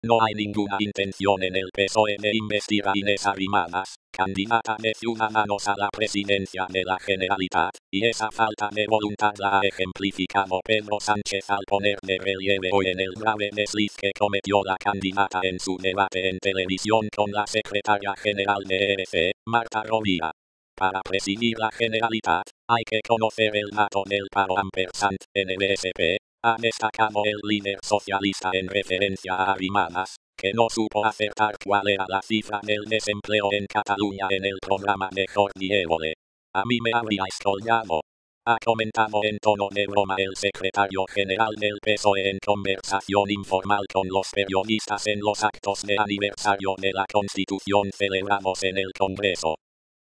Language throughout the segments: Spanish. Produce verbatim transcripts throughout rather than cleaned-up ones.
No hay ninguna intención en el P S O E de investir a Inés Arrimadas, candidata de Ciudadanos a la presidencia de la Generalitat, y esa falta de voluntad la ha ejemplificado Pedro Sánchez al poner de relieve hoy en el grave desliz que cometió la candidata en su debate en televisión con la secretaria general de E R C, Marta Rovira. Para presidir la Generalitat, hay que conocer el dato del paro ampersand en el E S P, ha destacado el líder socialista en referencia a Arrimadas, que no supo acertar cuál era la cifra del desempleo en Cataluña en el programa de Jordi Évole. A mí me habríais colgado. Ha comentado en tono de broma el secretario general del P S O E en conversación informal con los periodistas en los actos de aniversario de la Constitución celebrados en el Congreso.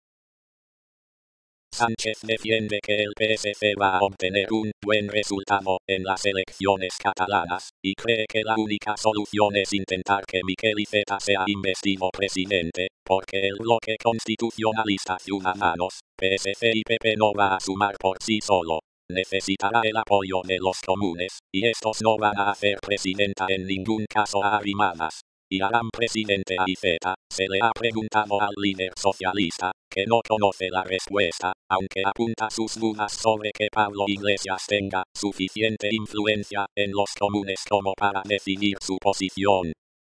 Sánchez defiende que el P S C va a obtener un buen resultado en las elecciones catalanas, y cree que la única solución es intentar que Miquel Iceta sea investido presidente, porque el bloque constitucionalista Ciudadanos, P S C y P P no va a sumar por sí solo. Necesitará el apoyo de los comunes, y estos no van a hacer presidenta en ningún caso a Arrimadas. Y harán presidente a Iceta, se le ha preguntado al líder socialista, que no conoce la respuesta, aunque apunta sus dudas sobre que Pablo Iglesias tenga suficiente influencia en los comunes como para decidir su posición.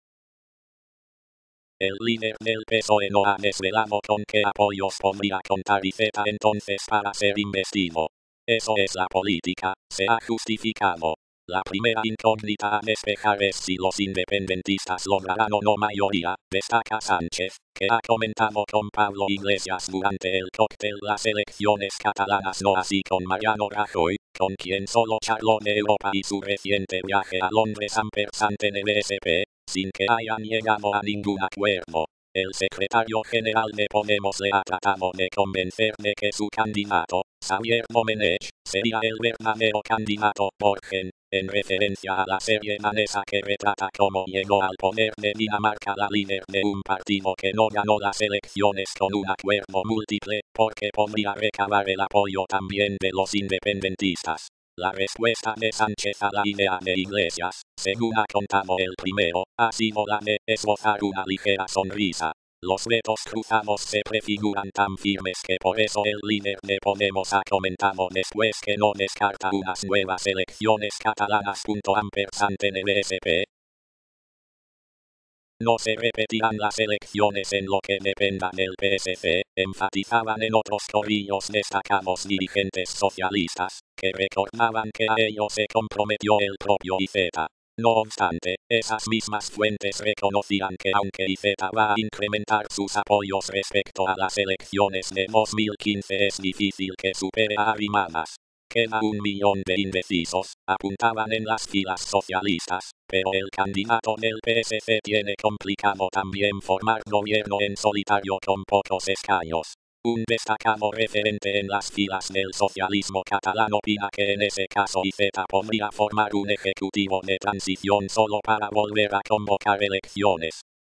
El líder del P S O E no ha desvelado con qué apoyos podría contar Iceta entonces para ser investido. Eso es la política, se ha justificado. La primera incógnita a despejar es si los independentistas lograrán o no mayoría, destaca Sánchez, que ha comentado con Pablo Iglesias durante el cóctel las elecciones catalanas, no así con Mariano Rajoy, con quien solo charló de Europa y su reciente viaje a Londres ampersand en el E S P, sin que hayan llegado a ningún acuerdo. El secretario general de Podemos le ha tratado de convencer de que su candidato, Xavier Domenech, sería el verdadero candidato Borgen, en referencia a la serie danesa que retrata cómo llegó al poder de Dinamarca la líder de un partido que no ganó las elecciones con un acuerdo múltiple, porque podría recabar el apoyo también de los independentistas. La respuesta de Sánchez a la idea de Iglesias, según ha contado el primero, ha sido la de esbozar una ligera sonrisa. Los vetos cruzados se prefiguran tan firmes que por eso el líder de Podemos ha comentado después que no descarta unas nuevas elecciones catalanas. Ampersand en el E S P. No se repetirán las elecciones en lo que dependa del P S C, enfatizaban en otros corrillos destacados dirigentes socialistas, que recordaban que a ello se comprometió el propio Iceta. No obstante, esas mismas fuentes reconocían que aunque Iceta va a incrementar sus apoyos respecto a las elecciones de dos mil quince, es difícil que supere a Arrimadas. Queda un millón de indecisos, apuntaban en las filas socialistas, pero el candidato del P S C tiene complicado también formar gobierno en solitario con pocos escaños. Un destacado referente en las filas del socialismo catalán opina que en ese caso Iceta podría formar un ejecutivo de transición solo para volver a convocar elecciones.